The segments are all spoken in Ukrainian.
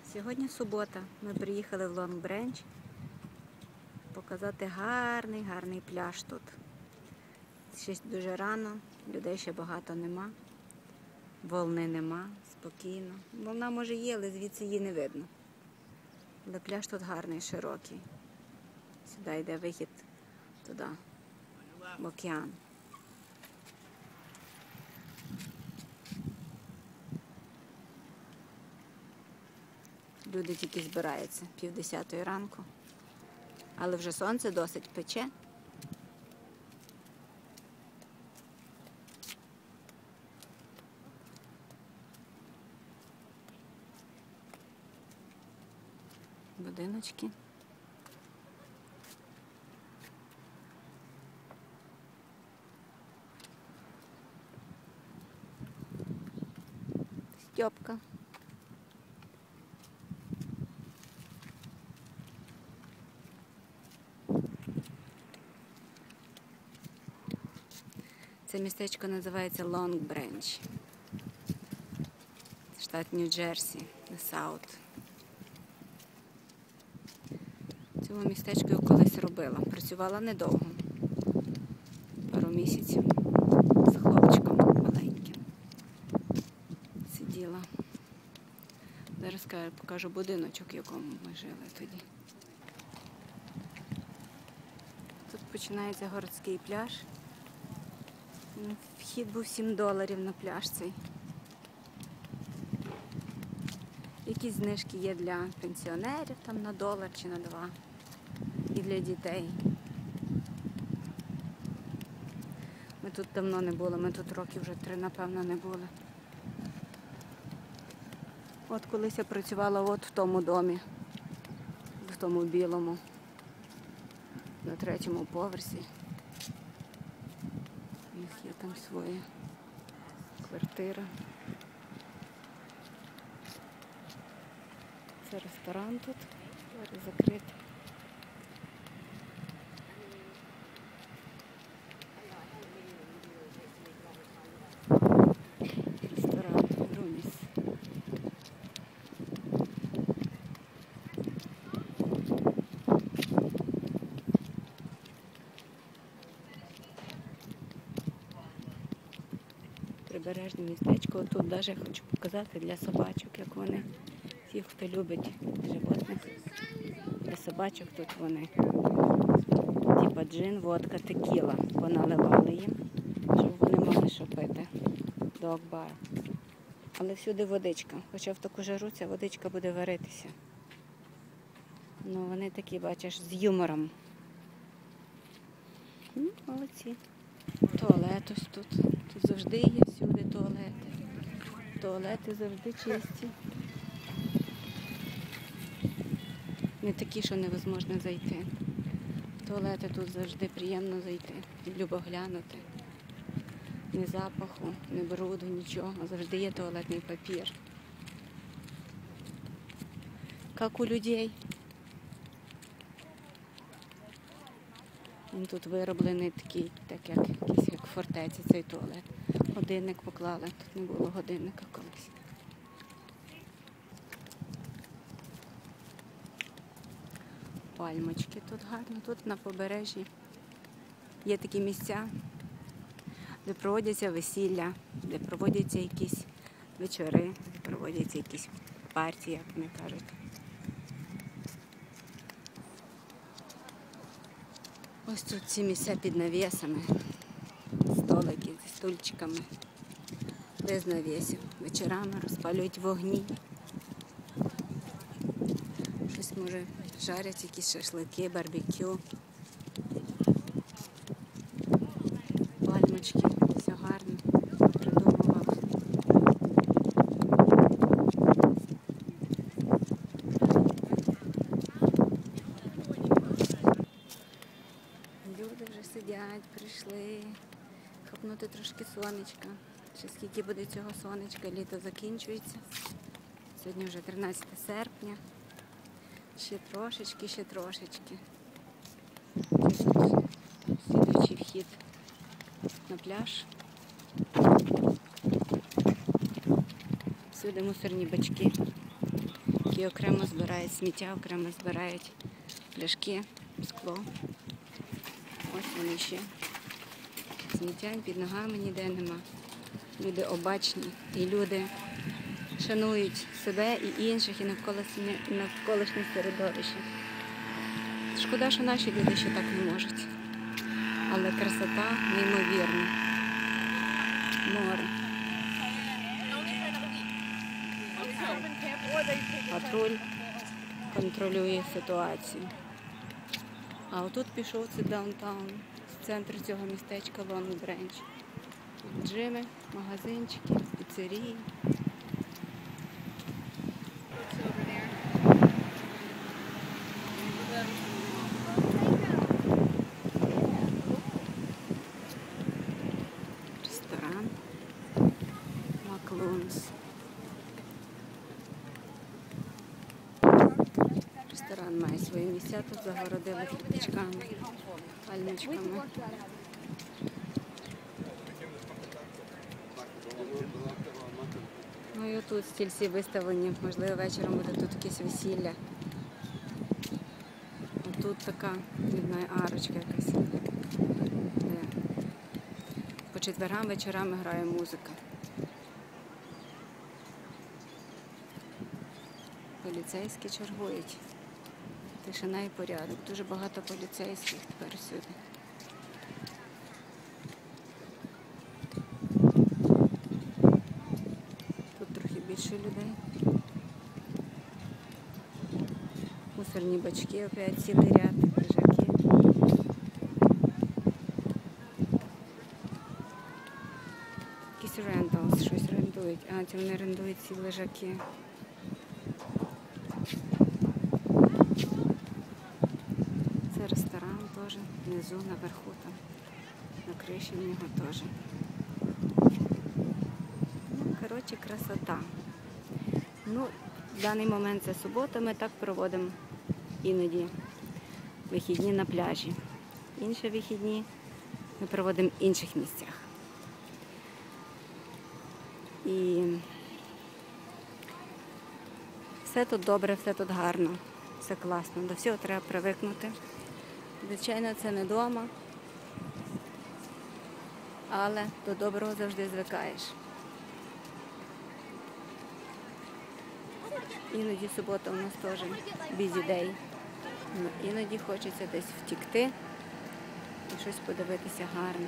Сьогодні субота. Ми приїхали в Лонг-Бренч показати гарний пляж тут. Ще дуже рано, людей ще багато нема, волни нема, спокійно. Волна може є, але звідси її не видно. Але пляж тут гарний, широкий. Сюди йде вихід туди, в океан. Люди тільки збираються, 9:30 ранку. Але вже сонце досить пече. Будиночки. Стьопка. Це містечко називається Лонг-Бренч. Штат Нью-Джерсі, Саут. Цьому містечку я колись робила. Працювала недовго. Пару місяців. З хлопчиком маленьким. Сиділа. Зараз покажу будиночок, в якому ми жили тоді. Тут починається городський пляж. Вхід був $7 на пляж цей. Якісь знижки є для пенсіонерів, там на $1 чи на $2. І для дітей. Ми тут давно не були, ми тут років вже 3, напевно, не були. От колись я працювала от в тому домі, в тому білому, на 3-му поверсі. У них є там своя квартира. Це ресторан тут, зараз закритий. Ресторан Руміс. Прибережне містечко. Тут навіть хочу показати для собачок, як вони. Ті, хто любить животних, для собачок тут вони. Типа джин, водка, текіла. Поналивали їм, щоб вони могли що пити. Дог-бар. Але всюди водичка. Хоча в таку жару ця водичка буде варитися. Ну вони такі, бачиш, з юмором. Молодці. Туалет ось тут. Тут завжди є всюди туалети. Туалети завжди чисті. Не такі, що невозможно зайти. Туалети тут завжди приємно зайти. Любо глянути. Ні запаху, ні бруду, нічого. Завжди є туалетний папір. Як у людей. Він тут вироблений такий, так як якийсь як фортеця цей туалет. Годинник поклали. Тут не було годинника колись. Пальмочки тут гарно. Тут на побережжі є такі місця, де проводяться весілля, де проводяться якісь вечори, де проводяться якісь партії, як вони кажуть. Ось тут ці місця під навісами, столики зі стульчиками, без навісів. Вечорами розпалюють вогні. Щось, може, жарять якісь шашлики, барбекю. Пальмочки, все гарно придумували. Люди вже сидять, прийшли хапнути трошки сонечка. Ще скільки буде цього сонечка, літо закінчується. Сьогодні вже 13 серпня. Ще трошечки, ще трошечки. Слідуючий вхід на пляж. Всюди мусорні бачки. які окремо збирають сміття, окремо збирають пляшки, скло. Ось вони ще. Сміття під ногами ніде нема. Люди обачні і люди шанують себе і інших, і навколишнє середовище. Шкода, що наші люди ще так не можуть. Але красота неймовірна. Море. Патруль контролює ситуацію. А отут пішов це даунтаун, з центру цього містечка Лонг Бренч. Джими, магазинчики, піцерії. Ресторан Маклунс. Ресторан має свої місця, тут загородили квіточками, пальмичками. Ну і отут стільці виставлені, можливо вечором буде тут якесь весілля. Отут така, не знаю, арочка якась. По четвергам вечорами грає музика. Поліцейські чергують. Тишина і порядок. Дуже багато поліцейських тепер всюди. Тут трохи більше людей. Мусорні бачки опять цілий ряд, лежаки. Якісь ренталс, щось рентують. А, це вони рентують ці лежаки. Це ресторан теж, внизу, наверху там, на криші в нього теж. Ну, коротше, красота. Ну, в даний момент це субота, ми так проводимо іноді вихідні на пляжі. Інші вихідні ми проводимо в інших місцях. І все тут добре, все тут гарно, все класно. До всього треба привикнути. Звичайно, це не вдома, але до доброго завжди звикаєш. Іноді субота у нас теж busy day. Іноді хочеться десь втікти і щось подивитися гарне.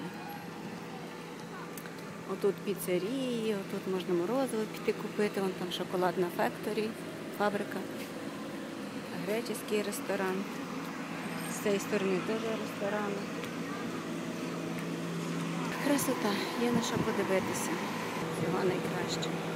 Отут піцерії, отут можна морозиво піти купити, вон там шоколадна фекторі, фабрика, греческий ресторан. З цієї сторони теж ресторан. Красота, є на що подивитися. Всього найкраще.